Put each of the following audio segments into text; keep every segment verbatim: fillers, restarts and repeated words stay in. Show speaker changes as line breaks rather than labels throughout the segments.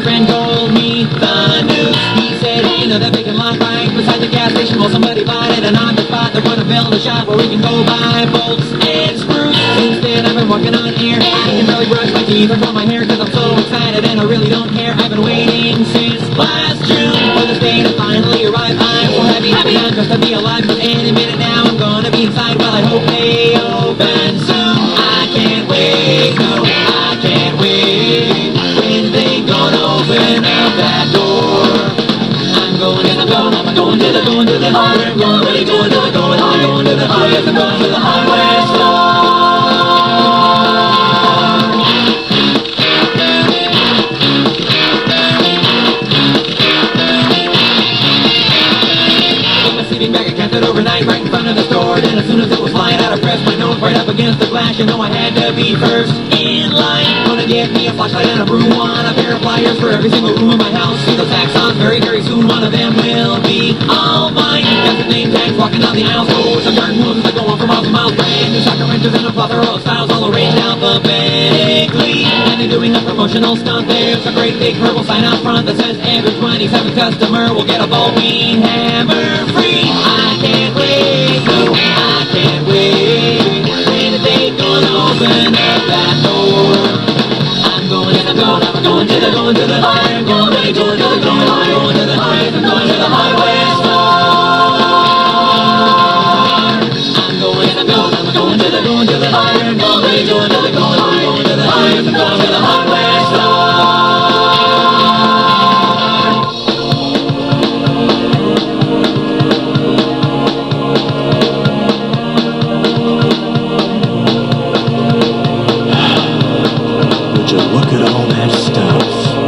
friend told me the news. He said, hey, you know that vacant lot right beside the gas station. Well, somebody bought it, and on the spot they're gonna build a shop where we can go buy bolts and screws. Since then I've been walking on air. I can barely brush my teeth or comb my hair because I'm so excited and I really don't care. I've been waiting since last June for this day to finally arrive. I'm so happy, happy I'm just to be alive. But any minute now I'm gonna be inside. Well, I hope they open soon. I can't wait, no, I can't wait. When they gonna open up that door? I'm going to the go, I'm going to the going to the hardware. I'm going, really going to the going, I'm going to the oh yes, I'm going to the hardware store. Sleeping bag, I kept it overnight right in front of the store. Then as soon as it was flying out, I pressed my nose right up against the glass. You know I had to be first in line. Gonna get me a flashlight and a broom, on a pair of pliers for every single room in my house. See those axons very, very soon. One of them will be all mine. Got the name tags walking down the aisles. Oh, some garden hooves that go on for miles and miles. Brand new socket wrenches and a plethora of styles, all arranged alphabetically. And they're doing a promotional stunt. There's a great big purple sign out front that says every twenty-seventh customer will get a ball peen hammer free. I can't wait, no, I can't wait. When are they gonna open up that door? I'm going to the go, I'm going to the going to the high, I'm going, really going to the going, I'm going to the high, I'm going to the highway store. I'm going to the go, I'm going to the going to the high, I'm going, really going to the going, I'm going to the high, I'm going to the highway store.
Look at all that stuff.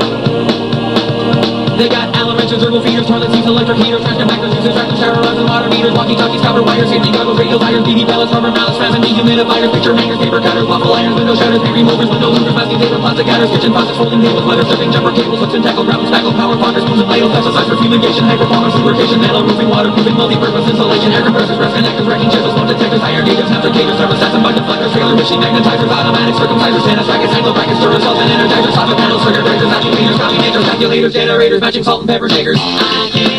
They got Allen wrenches, turbo feeders, toilet seats, electric heaters, trash compactors, juicers, tractors, shower rods, and water meters, walkie-talkies, copper wires, safety goggles, radio tires, D V pellets, rubber mallets, fans and dehumidifiers, picture hangers, paper cutters, waffle irons, window shutters, paint removers, window louvers, masking tape, and plastic cutters, kitchen faucets, folding tables, leather stripping, jumper cables, hooks and tackle, gravel, spackle, power pockers, spoons and ladles, exercise for fumigation, high performance, lubrication, metal roofing, waterproofing, multi-purpose insulation, air compressors, press connectors, wrecking chisels, smoke detectors, higher gauges, hemorrhagers, thermostats, and bug deflectors, trailer machine magnetizers, automatic circumcisers, tennis rackets, angle brackets, duracell and energizers, socket panels, circuit breakers, vacuum cleaners, coffee makers, calculators, generators, matching salt and pepper shakers. I can't